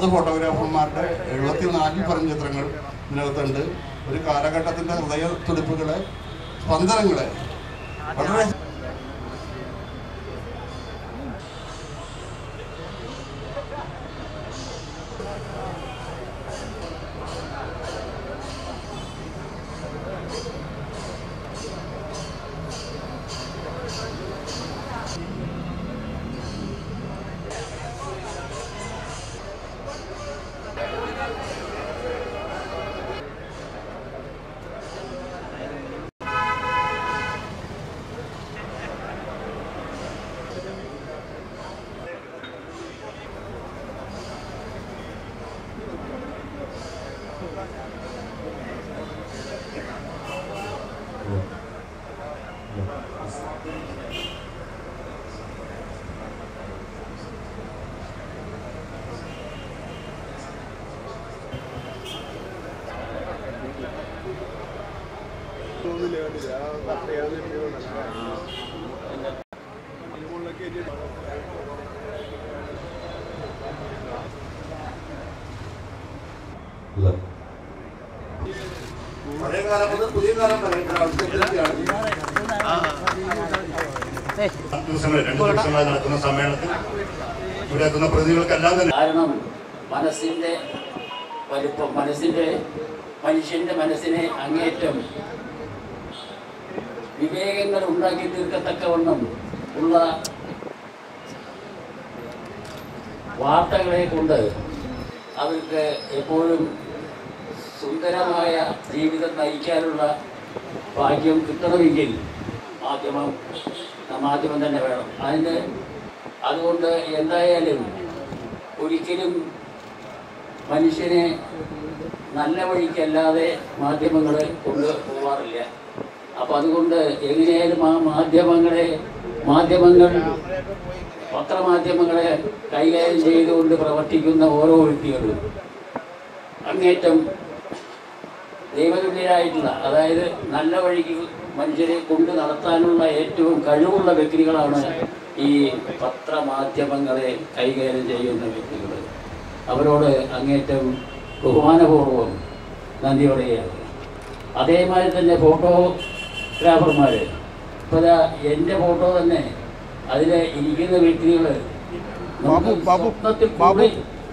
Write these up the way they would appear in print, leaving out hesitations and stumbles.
50 ഫോട്ടോഗ്രാഫർമാരുടെ 74 പരം ചിത്രങ്ങൾ ഇതിനകത്തുണ്ട്. ഒരു കാലഘട്ടത്തിൻ്റെ ഹൃദയ തുടിപ്പുകളെ, സ്പന്ദനങ്ങളെ വളരെ പഴയ കാലം മുതൽ പുതിയ കാലം വരെ നടക്കുന്ന സമ്മേളനത്തിൽ ഇവിടെ എത്തുന്ന പ്രതികൾക്കെല്ലാം തന്നെ കാരണം മനസ്സിന്റെ വലിപ്പം, മനുഷ്യന്റെ മനസ്സിനെ അങ്ങേറ്റം വിവേകങ്ങൾ ഉണ്ടാക്കി തീർക്കത്തക്കവണ്ണം ഉള്ള വാർത്തകളെ കൊണ്ട് അവർക്ക് എപ്പോഴും സുന്ദരമായ ജീവിതം നയിക്കാനുള്ള ഭാഗ്യം കിട്ടണമെങ്കിൽ മാധ്യമം തന്നെ വേണം. അതുകൊണ്ട് എന്തായാലും ഒരിക്കലും മനുഷ്യനെ നല്ല വഴിക്കല്ലാതെ മാധ്യമങ്ങൾ കൊണ്ടുപോകാറില്ല. അപ്പം അതുകൊണ്ട് എങ്ങനെയായാലും ആ പത്രമാധ്യമങ്ങളെ കൈകാര്യം ചെയ്തുകൊണ്ട് പ്രവർത്തിക്കുന്ന ഓരോ വ്യക്തികളും അങ്ങേറ്റം ദൈവതുല്യരായിട്ടുള്ള, അതായത് നല്ല വഴിക്ക് മനുഷ്യരെ കൊണ്ട് നടത്താനുള്ള ഏറ്റവും കഴിവുള്ള വ്യക്തികളാണ് ഈ പത്രമാധ്യമങ്ങളെ കൈകാര്യം ചെയ്യുന്ന വ്യക്തികൾ. അവരോട് അങ്ങേറ്റം ബഹുമാനപൂർവ്വം നന്ദി പറയുകയാണ്. അതേമാതിരി തന്നെ ഫോട്ടോഗ്രാഫർമാർ, ഇപ്പോൾ എൻ്റെ ഫോട്ടോ തന്നെ അതിൽ ഇരിക്കുന്ന വ്യക്തികൾ സ്വപ്നത്തിൽ കൂടി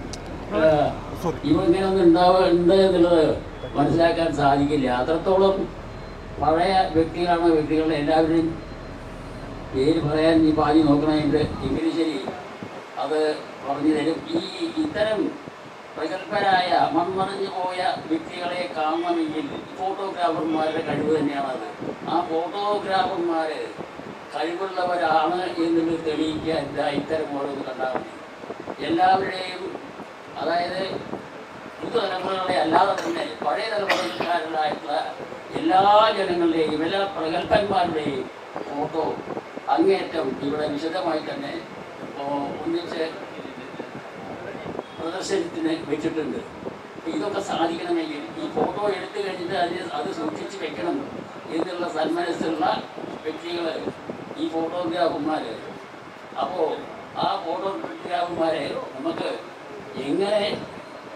ഇങ്ങനെ ഒന്നും ഉണ്ട് എന്നുള്ളത് മനസ്സിലാക്കാൻ സാധിക്കില്ല. അത്രത്തോളം പഴയ വ്യക്തികളാണ്. എല്ലാവരും പേര് പറയാൻ ഈ പാതി നോക്കണമെങ്കിൽ എങ്കിലും ശരി അത് പറഞ്ഞു തരും. ഇത്തരം പ്രഗത്ഭരായ മൺമറഞ്ഞു പോയ വ്യക്തികളെ കാണണമെങ്കിൽ ഫോട്ടോഗ്രാഫർമാരുടെ കഴിവ് തന്നെയാണത്. ആ ഫോട്ടോഗ്രാഫർമാർ കഴിവുള്ളവരാണ് എന്നുള്ളത് തെളിയിക്കാൻ ഇത്തരം ഓരോന്ന് കണ്ടാൽ മതി. എല്ലാവരുടെയും, അതായത് പുതുതലമുറകളെ അല്ലാതെ തന്നെ പഴയ തലമുറക്കാരായിട്ടുള്ള എല്ലാ ജനങ്ങളുടെയും എല്ലാ പ്രഗത്ഭന്മാരുടെയും ഫോട്ടോ അങ്ങേറ്റം ഇവിടെ വിശദമായി തന്നെ ഒന്നിച്ച് പ്രദർശനത്തിന് വെച്ചിട്ടുണ്ട്. ഇതൊക്കെ സാധിക്കണമെങ്കിൽ ഈ ഫോട്ടോ എടുത്തു കഴിഞ്ഞിട്ട് അത് സൂക്ഷിച്ച് വെക്കണം എന്നുള്ള സന്മനസ്സുള്ള വ്യക്തികൾ ഈ ഫോട്ടോഗ്രാഫർമാർ. അപ്പോൾ ആ ഫോട്ടോഗ്രാഫർമാരെ നമുക്ക്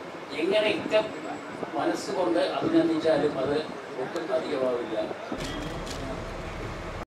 എങ്ങനെയൊക്കെ മനസ്സുകൊണ്ട് അഭിനന്ദിച്ചാലും അത് ഒട്ടും അധികമാവില്ല.